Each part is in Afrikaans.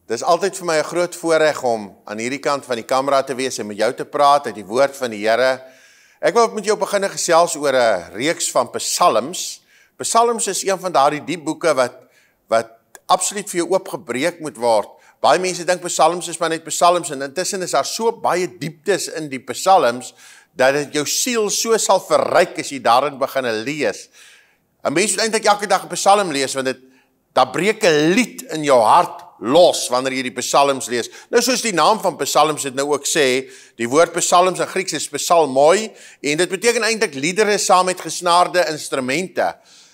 Dis altyd vir my 'n groot voorreg om aan hierdie kant van die kamera te wees en met jou te praat uit die woord van die Here. Ek wil met jou begin gesels oor 'n reeks van psalms. Psalms is een van daardie diep boeke wat absoluut vir jou oopgebreek moet word. Baie mense dink psalms is maar net psalms en intussen is daar so baie dieptes in die psalms dat dit jou siel so sal verryk as jy daarin begin lees. 'n Mens moet eintlik elke dag 'n psalm lees want daar breek 'n lied in jou hart los wanneer jy die psalms lees. Nou soos die naam van psalms dit nou ook sê, die woord psalms in Grieks is psalmoi en dit beteken eintlik liedere saam met gesnaarde instrumente.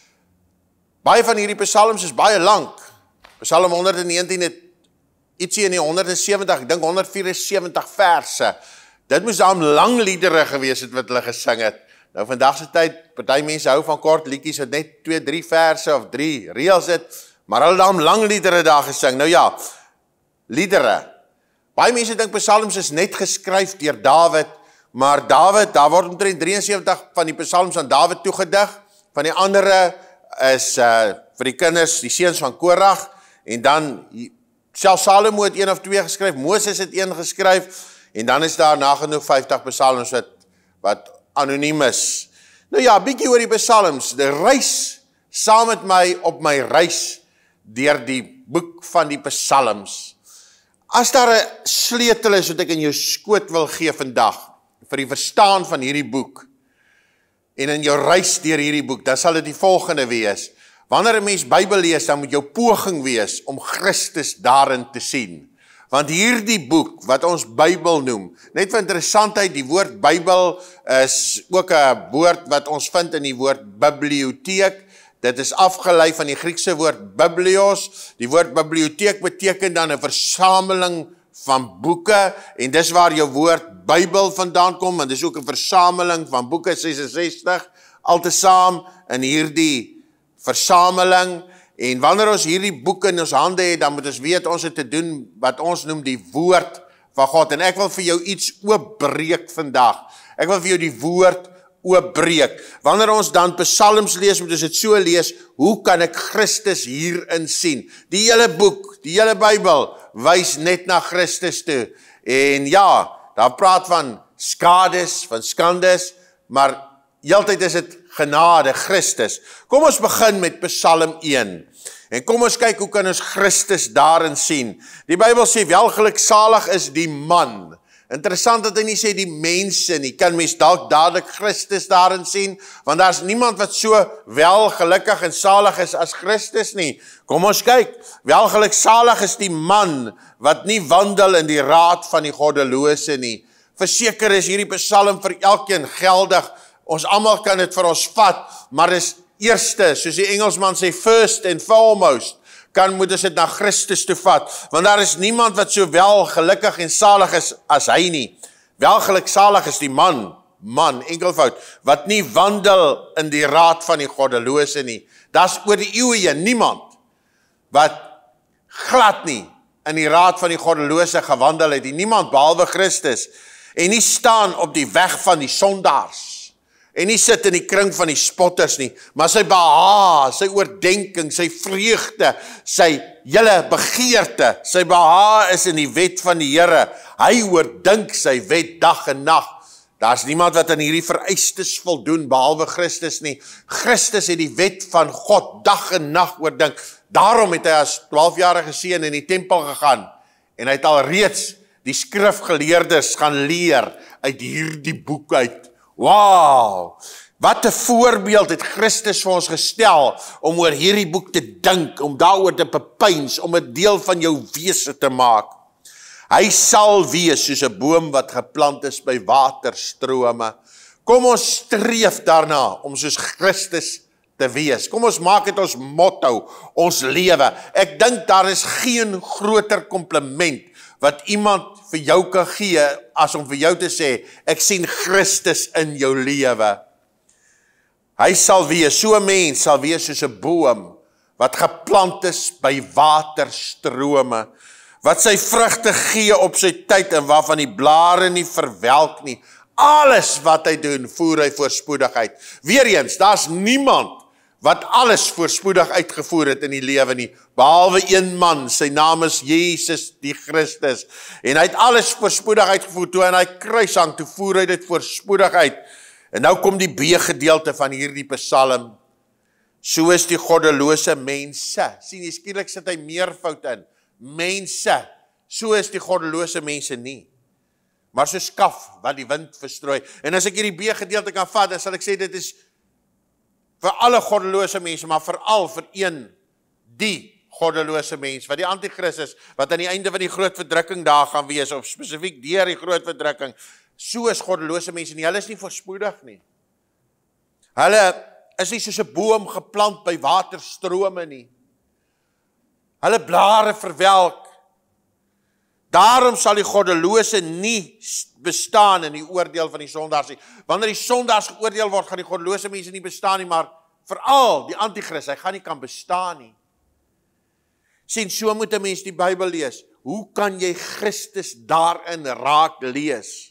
Baie van hierdie psalms is baie lank. Psalm 119 het ietsie in die 170, ek dink 174 verse. Dit moes daarom lang liedere gewees het wat hulle gesing het. Nou vandag se tyd, party mense hou van kort liedjies wat net 2-3 verse of 3 reëls het, maar hulle daarom lang liedere daar gesing. Nou ja, liedere. Baie mense dink psalms is net geskryf deur Dawid, maar daar word omtrent 73 van die psalms aan Dawid toegedig. Van die andere is vir die kinders, die seuns van Korag, en dan selfs Salomo het 1 of 2 geskryf, Moses het 1 geskryf, en dan is daar nagenoeg 50 psalms wat anoniem is. Nou ja, bietjie oor die psalms. Die reis saam met my op my reis deur die boek van die psalms. As daar 'n sleutel is wat ek in jou skoot wil gee vandag vir die verstaan van hierdie boek en in jou reis deur hierdie boek, dan sal dit die volgende wees. Wanneer 'n mens Bybel lees, dan moet jou poging wees om Christus daarin te sien. Want hierdie boek, wat ons Bybel noem, net vir interessantheid, die woord Bybel is ook 'n woord wat ons vind in die woord biblioteek. Dit is afgelei van die Griekse woord biblios. Die woord biblioteek beteken dan 'n versameling van boeke, en dis waar jou woord Bybel vandaan kom, en dis ook 'n versameling van boeke, 66, altesaam in hierdie versameling. En wanneer ons hierdie boek in ons hande het, dan moet ons weet ons het te doen wat ons noem die woord van God. En ek wil vir jou iets oopbreek vandag. Ek wil vir jou die woord oopbreek. Wanneer ons dan psalms lees, moet ons dit so lees, hoe kan ek Christus hierin sien? Die hele boek, die hele Bybel, wys net na Christus toe. En ja, daar praat van skades, van skandes, maar heeltyd is dit genade, Christus. Kom ons begin met Psalm 1. En kom ons kyk hoe kan ons Christus daarin sien. Die Bybel sê welgeluksalig is die man. Interessant dat hy nie sê die mense nie. Kan mens dalk dadelik Christus daarin sien? Want daar's niemand wat so welgelukkig en salig is as Christus nie. Kom ons kyk. Welgeluksalig is die man wat nie wandel in die raad van die goddelose nie. Verseker is hierdie psalm vir elkeen geldig. Ons almal kan dit vir ons vat, maar dis eerste, soos die Engelsman sê, first and foremost, moet ons dit na Christus toe vat, want daar is niemand wat so wel gelukkig en salig is as hy nie. Welgeluksalig is die man, enkelvoud, wat nie wandel in die raad van die goddelose nie. Daar's oor die eeue heen niemand wat glad nie in die raad van die goddelose gewandel het, niemand behalwe Christus, en nie staan op die weg van die sondaars, en nie sit in die kring van die spotters nie, maar sy behaag, sy oordenking, sy vreugde, sy hele begeerte, sy behaag is in die wet van die Here. Hy oordink sy wet dag en nag. Daar's niemand wat aan hierdie vereistes voldoen, behalwe Christus nie. Christus het die wet van God dag en nag oordink. Daarom het hy as 12-jarige seun in die tempel gegaan, en hy het al reeds die skrifgeleerdes gaan leer uit hierdie boek uit. Wow, wat 'n voorbeeld het Christus vir ons gestel om oor hierdie boek te dink, om daaroor te bepeins, om 'n deel van jou wese te maak. Hy sal wees soos 'n boom wat geplant is by waterstrome. Kom ons streef daarna om soos Christus te wees. Kom ons maak dit ons motto, ons lewe. Ek dink daar is geen groter kompliment wat iemand vir jou kan gee, as om vir jou te sê, ek sien Christus in jou lewe. Hy sal wees, so 'n mens sal wees soos 'n boom, wat geplant is by waterstrome, wat sy vrugte gee op sy tyd, en waarvan die blare nie verwelk nie. Alles wat hy doen, voer hy voorspoedigheid. Weereens, daar's niemand wat alles voorspoedig uitgevoer het in die lewe nie, behalwe een man, sy naam is Jesus die Christus, en hy het alles voorspoedig uitgevoer, toe en hy kruishang, toe voer hy dit voorspoedig uit, en nou kom die B-gedeelte van hierdie psalm, so is die goddelose mense, sien jy, skielik sit hy meervoud in, mense, so is die goddelose mense nie, maar so skaf wat die wind verstrooi, en as ek hierdie B-gedeelte kan vat, dan sal ek sê, dit is vir alle goddelose mense, maar veral vir die goddelose mens, wat die antichrist is, wat aan die einde van die groot verdrukking daar gaan wees, of spesifiek deur die groot verdrukking, so is goddelose mense nie, hulle is nie voorspoedig nie. Hulle is nie soos 'n boom geplant by waterstrome nie. Hulle blare verwelk. Daarom sal die goddelose nie bestaan in die oordeel van die sondaars nie. Wanneer die sondaars geoordeel word, gaan die goddelose mense nie bestaan nie, maar veral die antichrist, hy gaan nie kan bestaan nie. Sien, so moet 'n mens die Bybel lees. Hoe kan jy Christus daarin raak lees?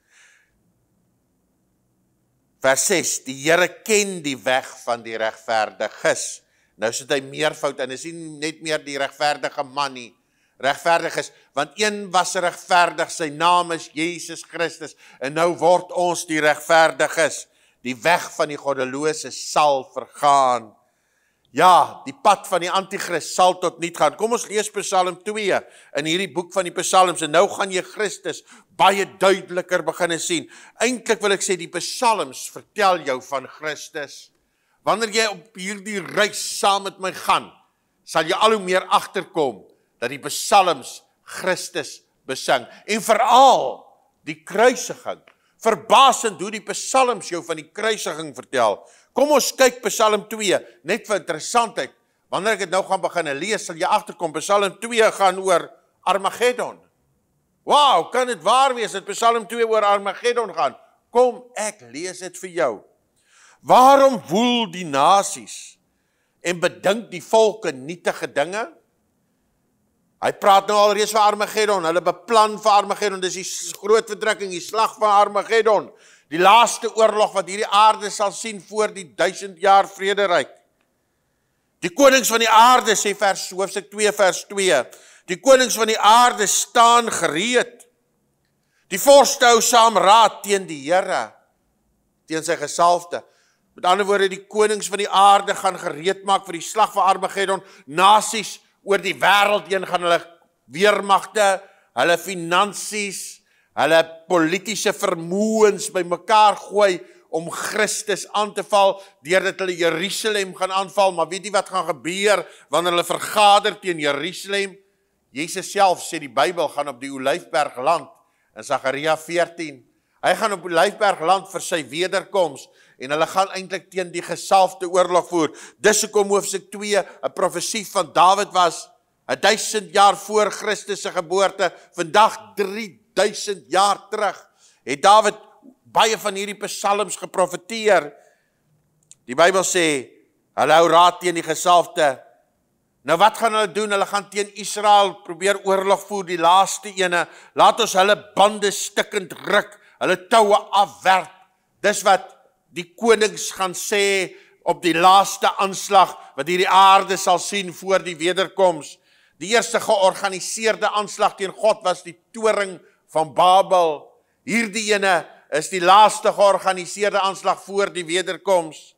Vers 6, die Here ken die weg van die regverdiges. Nou sit hy meervoud in, is nie net meer die regverdige man nie, regverdig is, want een was regverdig, sy naam is Jesus Christus, en nou word ons die regverdiges, die weg van die goddelose sal vergaan. Ja, die pad van die antichrist sal tot niet gaan. Kom ons lees Psalm 2 in hierdie boek van die Psalms, en nou gaan jy Christus baie duideliker beginne sien. Eintlik wil ek sê, die Psalms vertel jou van Christus. Wanneer jy op hierdie reis saam met my gaan, sal jy al hoe meer agterkom, dat die Psalms Christus besing. En veral die kruisiging. Verbasend hoe die Psalms jou van die kruisiging vertel. Kom ons kyk Psalm 2, net vir interessantheid. Wanneer ek dit nou gaan begin lees, sal jy agterkom, Psalm 2 gaan oor Armageddon. Wow, kan dit waar wees dat Psalm 2 oor Armageddon gaan? Kom, ek lees dit vir jou. Waarom woel die nasies en bedink die volke nietige dinge? Hy praat nou al reeds van Armageddon, hulle beplan vir Armageddon, dis die groot verdrukking, die slag van Armageddon, die laaste oorlog wat hierdie aarde sal sien voor die 1000 jaar vrederyk. Die konings van die aarde, sê hoofstuk 2 vers 2, die konings van die aarde staan gereed. Die vorste hou saam raad teen die Here, teen sy gesalfde. Met ander woorde, die konings van die aarde gaan gereed maak vir die slag van Armageddon. Nasies oor die wêreld heen gaan hulle weermagte, hulle finansies, hulle politiese vermoëns bymekaar gooi om Christus aan te val, deurdat hulle Jerusalem gaan aanval. Maar weet jy wat gaan gebeur wanneer hulle vergader teen Jerusalem? Jesus self sê die Bybel gaan op die Olyfberg land in Sagaria 14. Hy gaan op die Olyfberg land vir sy wederkoms en hulle gaan eintlik teen die gesalfde oorlog voer. Dis hoekom hoofstuk 2 'n profesie van Dawid was 1000 jaar voor Christus se geboorte. Vandag 3000 jaar terug het Dawid baie van hierdie psalms geprofeteer. Die Bybel sê hulle hou raad teen die gesalfde. Nou wat gaan hulle doen? Hulle gaan teen Israel probeer oorlog voer, die laaste ene. Laat ons hulle bande stikkend ruk, hulle toue afwerp. Dis wat die konings gaan sê op die laaste aanslag wat hierdie aarde sal sien voor die wederkoms. Die eerste georganiseerde aanslag teen God was die toring van Babel. Hierdie ene is die laaste georganiseerde aanslag voor die wederkoms.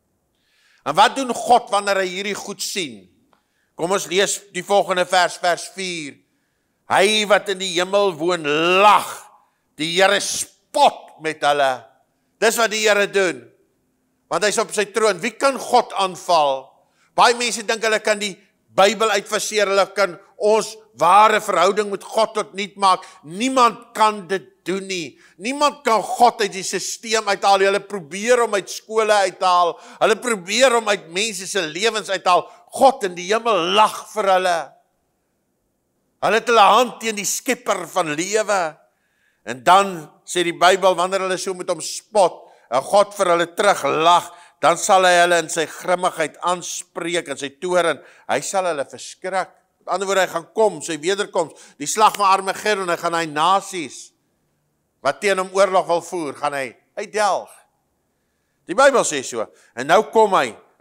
En wat doen God wanneer hy hierdie goed sien? Kom ons lees die volgende vers, vers 4. Hy wat in die hemel woon lag, die Here spot met hulle. Dis wat die Here doen, want hy is op sy troon. Wie kan God aanval? Baie mense dink hulle kan die Bybel uitfaseer, hulle kan ons ware verhouding met God tot niet maak. Niemand kan dit doen nie. Niemand kan God uit die sisteem uithaal. Hulle probeer om uit skole uithaal. Hulle probeer om uit mense se lewens uithaal. God in die hemel lag vir hulle. Hulle het hulle hand teen die skepper van lewe. En dan sê die Bybel, wanneer hulle so met hom spot, en God vir hulle teruglag, dan sal hy hulle in sy grimmigheid aanspreek, in sy toorn, hy sal hulle verskrik. Met ander woorde, hy gaan kom, sy wederkoms, die slag van Armageddon, hy gaan hy nasies, wat teen hom oorlog wil voer, gaan hy delg. Die Bybel sê so, en nou kom hy,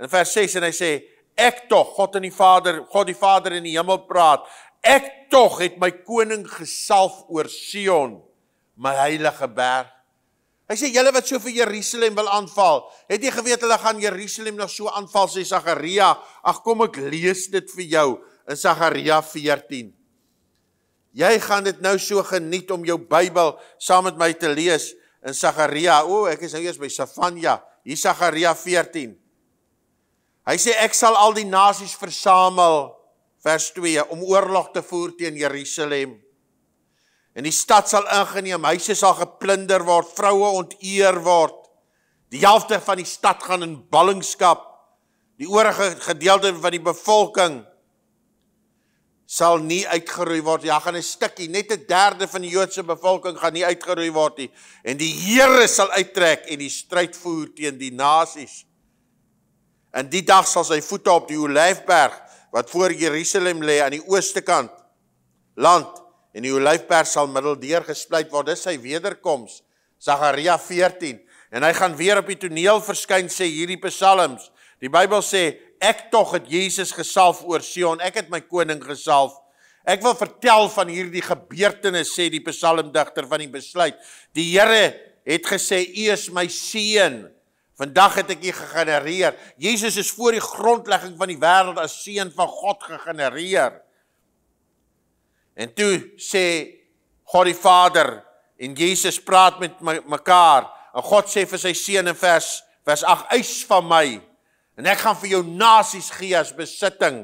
in vers 6, en hy sê, ek tog, God die Vader in die hemel praat, ek tog het my koning gesalf oor Sion, my heilige berg. Hy sê, julle wat so vir Jerusalem wil aanval, het jy geweet, hulle gaan Jerusalem nog so aanval, sê Sagaria, ag kom ek lees dit vir jou, in Sagaria 14. Jy gaan dit nou so geniet om jou Bybel saam met my te lees, in Sagaria, ek is nou eers by Safanja, hier Sagaria 14. Hy sê, ek sal al die nasies versamel, vers 2, om oorlog te voer teen Jerusalem. En die stad sal ingeneem, huise sal geplunder word, vroue onteer word. Die helfte van die stad gaan in ballingskap. Die oorige gedeelte van die bevolking sal nie uitgeroei word. Ja, gaan 'n stukkie, net 1/3 van die Joodse bevolking gaan nie uitgeroei word nie. En die Here sal uittrek en die stryd voer teen die nasies. En die dag sal sy voete op die Olyfberg, wat voor Jerusalem lê aan die ooste kant, land, en die Olyfberg sal middeldeur gesplyt word, dis sy wederkoms, Sagaria 14, en hy gaan weer op die toneel verskyn, sê hierdie psalms, die Bybel sê, ek tog het Jesus gesalf oor Sion, ek het my koning gesalf, ek wil vertel van hierdie gebeurtenis, sê die psalmdigter van die besluit, die Here het gesê, U is my seën, vandag het ek U gegenereer, Jesus is voor die grondlegging van die wêreld as seën van God gegenereer, en toe sê God die Vader, en Jesus praat met mekaar, en God sê vir sy seun in vers 8, eis van my, en ek gaan vir jou nasies gee as besitting,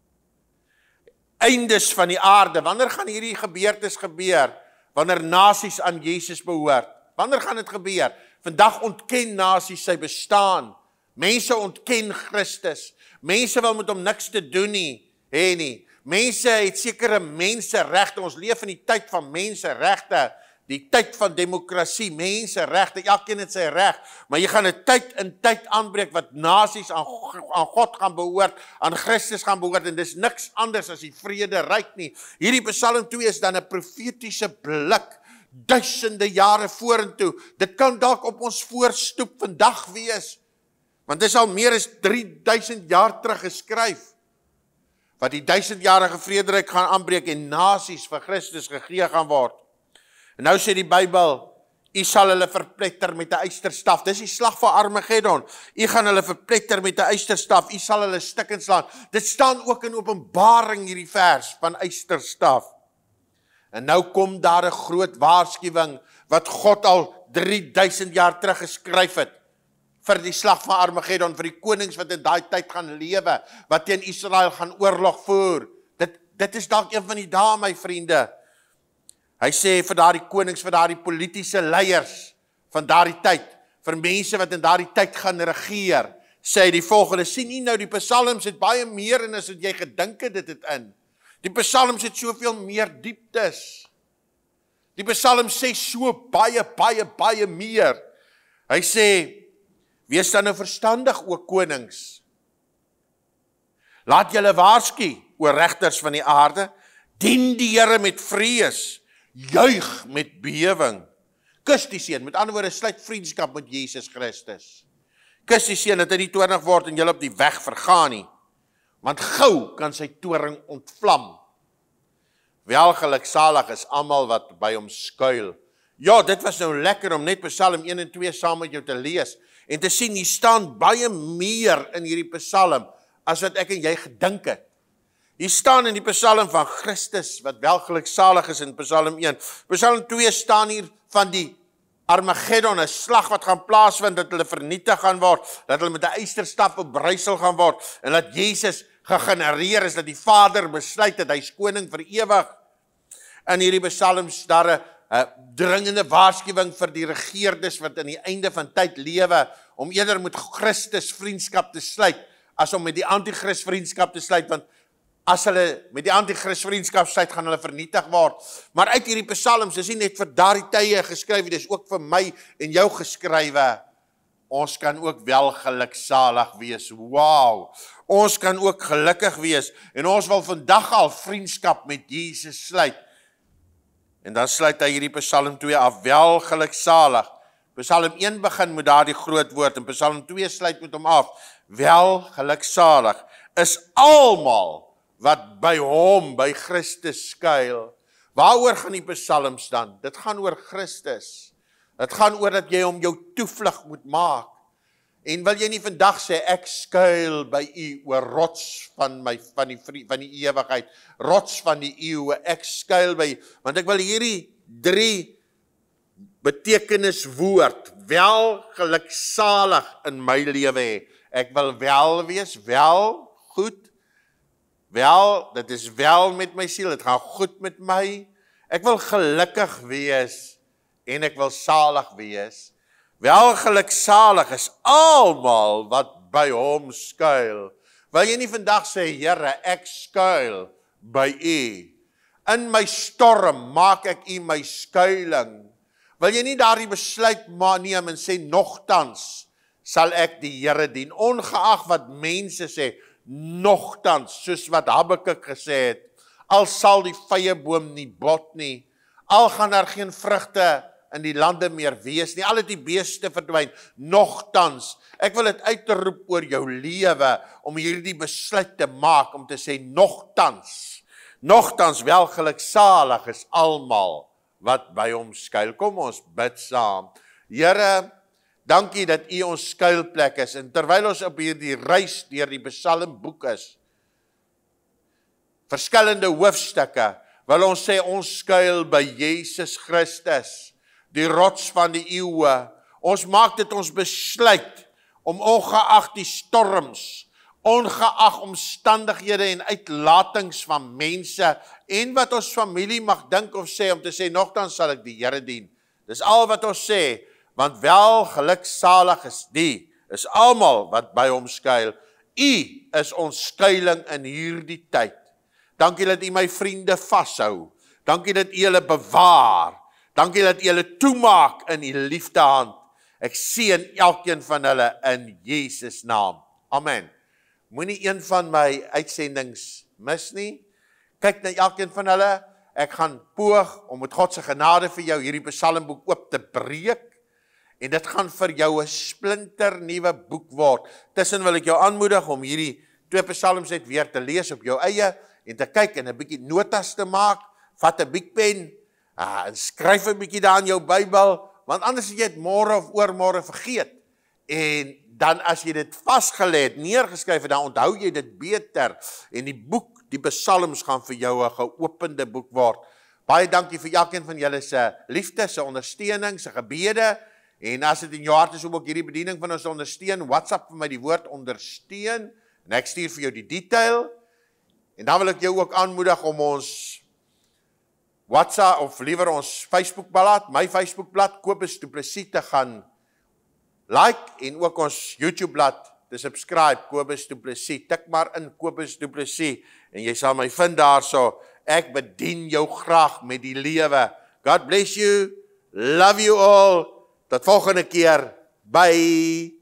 eindes van die aarde, wanneer gaan hierdie gebeurtes gebeur, wanneer nasies aan Jesus behoort, wanneer gaan dit gebeur? Vandag ontken nasies sy bestaan, mense ontken Christus, mense wil met hom niks te doen nie, mense het sekere menseregte, ons leef in die tyd van menseregte, die tyd van demokrasie, menseregte, elkeen het sy reg, maar jy gaan 'n tyd in tyd aanbreek, wat nasies aan God gaan behoort, aan Christus gaan behoort, en dis niks anders as die vrede ryk nie. Hierdie Psalm 2 is dan 'n profetiese blik, duisende jare vorentoe, dit kan dalk op ons voorstoep vandag wees, want dit is al meer as 3000 jaar terug geskryf, wat die 1000-jarige vrederyk gaan aanbreek en nasies vir Christus gegee gaan word. En nou sê die Bybel, U sal hulle verpletter met 'n ysterstaf, dis die slag van Armageddon, U gaan hulle verpletter met 'n ysterstaf, U sal hulle stukkend slaan, dit staan ook in Openbaring hierdie vers van ysterstaf. En nou kom daar 'n groot waarskuwing, wat God al 3000 jaar terug geskryf het, vir die slag van Armageddon, vir die konings wat in daai tyd gaan lewe, wat teen Israel gaan oorlog voer. Dit is dalk een van die dae, my vriende. Hy sê vir daardie konings, vir daardie politieke leiers van daardie tyd, vir mense wat in daardie tyd gaan regeer, sê hy die volgende, sien nie nou, die psalms het baie meer en as wat jy gedink het dit in. Die psalms het soveel meer dieptes. Die psalms sê so baie meer. Hy sê, wees dan nou verstandig, o konings. Laat julle waarsku, o regters van die aarde, dien die Here met vrees, juig met bewing. Kus die seun, met ander woorde, sluit vriendskap met Jesus Christus. Kus die seun, dat hy nie toornig word en julle op die weg vergaan nie, want gou kan sy toring ontvlam. Welgeluksalig is almal wat by hom skuil. Ja, dit was nou lekker om net Psalm 1 en 2 saam met jou te lees, en te sien, hier staan baie meer in hierdie Psalm, as wat ek en jy gedink het. Hier staan in die Psalm van Christus, wat welgeluksalig is in Psalm 1. Psalm 2 staan hier van die Armageddon, 'n slag wat gaan plaasvind, dat hulle vernietig gaan word, dat hulle met 'n ysterstaf bebrysel gaan word, en dat Jesus gegenereer is, dat die Vader besluit het, hy is koning vir ewig. In hierdie psalms daar 'n dringende waarskuwing vir die regeerders wat aan die einde van tyd lewe, om eerder met Christus vriendskap te sluit, as om met die antichrist vriendskap te sluit, want as hulle met die antichrist vriendskap sluit, gaan hulle vernietig word. Maar uit hierdie psalms is nie net vir daardie tye geskryf, dit is ook vir my en jou geskrywe. Ons kan ook wel geluksalig wees. Wow! Ons kan ook gelukkig wees, en ons wil vandag al vriendskap met Jesus sluit. En dan sluit hy hierdie Psalm 2 af, wel geluksalig, Psalm 1 begin met daardie groot woord en Psalm 2 sluit met hom af. Wel geluksalig is almal wat by hom, by Christus skuil. Waaroor gaan die psalms dan? Dit gaan oor Christus. Dit gaan oor dat jy hom jou toevlug moet maak. En wil jy nie vandag sê, ek skuil by u, o rots van die ewigheid, rots van die eeue, ek skuil by u, want ek wil hierdie 3 betekeniswoord, wel geluksalig in my lewe hê. Ek wil wel wees, wel, goed, wel, dit is wel met my siel, dit gaan goed met my. Ek wil gelukkig wees en ek wil salig wees. Wel geluksalig is almal wat by hom skuil. Wil jy nie vandag sê, Here, ek skuil by u. In my storm maak ek u my skuiling. Wil jy nie daardie besluit neem en sê, nogtans sal ek die Here dien, ongeag wat mense sê, nogtans, soos wat Habakuk gesê het, al sal die vyeboom nie bot nie, al gaan daar geen vrugte in die lande meer wees nie, al het die beeste verdwyn, nogtans, ek wil dit uitroep oor jou lewe, om hierdie besluit te maak, om te sê, nogtans wel geluksalig is almal wat by hom skuil. Kom ons bid saam. Here, dankie dat u ons skuilplek is, en terwyl ons op hierdie reis deur die psalmboek is, verskillende hoofstukke, wil ons sê, ons skuil by Jesus Christus, die rots van die eeue. Ons maak dit ons besluit, om ongeag die storms, ongeag omstandighede en uitlatings van mense, en wat ons familie mag dink of sê, om te sê, nogtans sal ek die Here dien. Dis al wat ons sê, want wel geluksalig is almal wat by hom skuil. U is ons skuiling in hierdie tyd. Dankie dat u my vriende vashou. Dankie dat u hulle bewaar. Dankie dat u hulle toemaak in u liefdehand. Ek seën elkeen van hulle in Jesus naam. Amen. Moenie een van my uitsendings mis nie. Kyk na elkeen van hulle. Ek gaan poog om met God se genade vir jou hierdie psalmboek oop te breek. En dit gaan vir jou 'n splinter nuwe boek word. Tussen wil ek jou aanmoedig om hierdie 2 psalms net weer te lees op jou eie en te kyk en 'n bietjie notas te maak. Vat 'n biekpen en skryf 'n bietjie daar in jou Bybel, want anders het jy dit môre of oormôre vergeet. En dan as jy dit vasgelê het, neergeskryf het, dan onthou jy dit beter. En die boek, die psalms gaan vir jou 'n geopende boek word. Baie dankie vir elkeen van julle se liefde, se ondersteuning, se gebede. En as dit in jou hart is om ook hierdie bediening van ons te ondersteun, WhatsApp vir my die woord ondersteun, en ek stuur vir jou die detail. En dan wil ek jou ook aanmoedig om ons WhatsApp, of liewer ons Facebookblad, my Facebookblad, Kobus Du Plessis, te gaan like, en ook ons YouTubeblad te subscribe, Kobus Du Plessis. Tik maar in Kobus Du Plessis, en jy sal my vind daarso. Ek bedien jou graag met die lewe. God bless you, love you all. Tot volgende keer, bye.